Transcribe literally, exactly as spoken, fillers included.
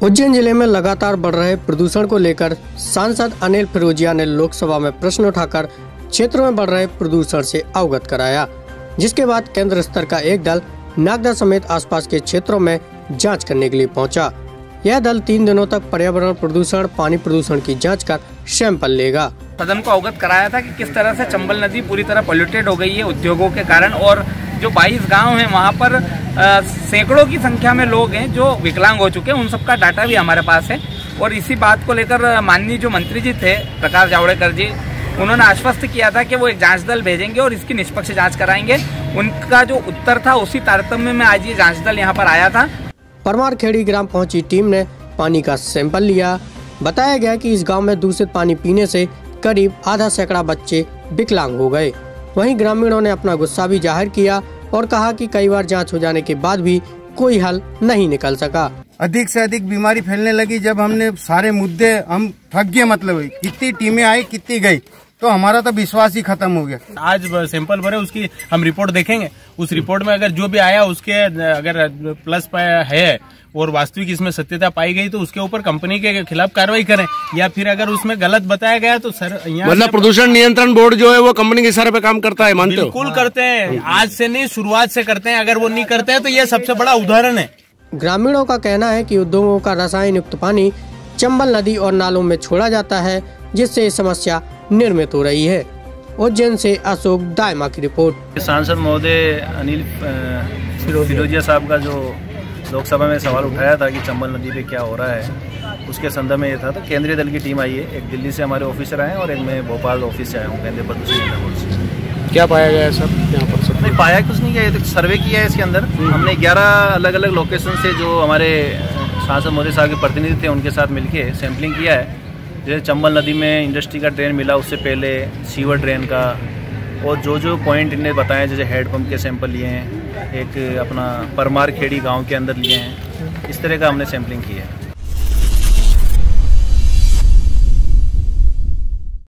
उज्जैन जिले में लगातार बढ़ रहे प्रदूषण को लेकर सांसद अनिल फिरोजिया ने लोकसभा में प्रश्न उठाकर क्षेत्रों में बढ़ रहे प्रदूषण से अवगत कराया, जिसके बाद केंद्र स्तर का एक दल नागदा समेत आसपास के क्षेत्रों में जांच करने के लिए पहुंचा। यह दल तीन दिनों तक पर्यावरण प्रदूषण, पानी प्रदूषण की जांच कर सैंपल लेगा। सदन को अवगत कराया था कि किस तरह से चंबल नदी पूरी तरह पोल्यूटेड हो गई है उद्योगों के कारण, और जो बाईस गांव हैं वहां पर आ, सैकड़ों की संख्या में लोग हैं जो विकलांग हो चुके हैं। उन सबका डाटा भी हमारे पास है और इसी बात को लेकर माननीय जो मंत्री जी थे प्रकाश जावड़ेकर जी, उन्होंने आश्वस्त किया था कि वो एक जांच दल भेजेंगे और इसकी निष्पक्ष जांच कराएंगे। उनका जो उत्तर था उसी तारतम्य में आज ये जांच दल यहाँ पर आया था। परमारखेड़ी ग्राम पहुंची टीम ने पानी का सैंपल लिया। बताया गया कि इस गांव में दूषित पानी पीने से करीब आधा सैकड़ा बच्चे विकलांग हो गए। वहीं ग्रामीणों ने अपना गुस्सा भी जाहिर किया और कहा कि कई बार जांच हो जाने के बाद भी कोई हल नहीं निकल सका। अधिक से अधिक बीमारी फैलने लगी। जब हमने सारे मुद्दे हम थक गए, मतलब कितनी टीमें आई कितनी गई, तो हमारा तो विश्वास ही खत्म हो गया। आज सैंपल भरे, उसकी हम रिपोर्ट देखेंगे। उस रिपोर्ट में अगर जो भी आया उसके अगर प्लस है और वास्तविक इसमें सत्यता पाई गई तो उसके ऊपर कंपनी के खिलाफ कार्रवाई करें, या फिर अगर उसमें गलत बताया गया तो सर मतलब प्रदूषण नियंत्रण बोर्ड जो है वो कंपनी के इशारे पे काम करता है, मानते हो? बिल्कुल करते हैं, आज से नहीं शुरुआत से करते हैं। अगर वो नहीं करते हैं तो ये सबसे बड़ा उदाहरण है। ग्रामीणों का कहना है कि उद्योगों का रसायन युक्त पानी चंबल नदी और नालों में छोड़ा जाता है, जिससे ये समस्या निर्मित हो रही है। उज्जैन से अशोक दायमा की रिपोर्ट। सांसद महोदय अनिल फिरोजिया साहब का जो लोकसभा में सवाल उठाया था कि चंबल नदी पे क्या हो रहा है, उसके संदर्भ में ये था। तो केंद्रीय दल की टीम आई है, एक दिल्ली से हमारे ऑफिसर आए हैं और एक मैं भोपाल ऑफिस से आया हूँ केंद्रीय प्रदूषण बोर्ड से। क्या पाया गया है सर यहाँ पर? सब नहीं पाया कुछ नहीं किया, ये तो सर्वे किया है इसके अंदर। हमने ग्यारह अलग अलग लोकेशन से जो हमारे सांसद मोदी साहब के प्रतिनिधि थे उनके साथ मिलके सैंपलिंग किया है। जैसे चंबल नदी में इंडस्ट्री का ड्रेन मिला, उससे पहले सीवर ड्रेन का, और जो जो पॉइंट इन्हें बताए, जैसे हेडपम्प के सैंपल लिए हैं, एक अपना परमारखेड़ी गांव के अंदर लिए हैं, इस तरह का हमने सैंपलिंग की है।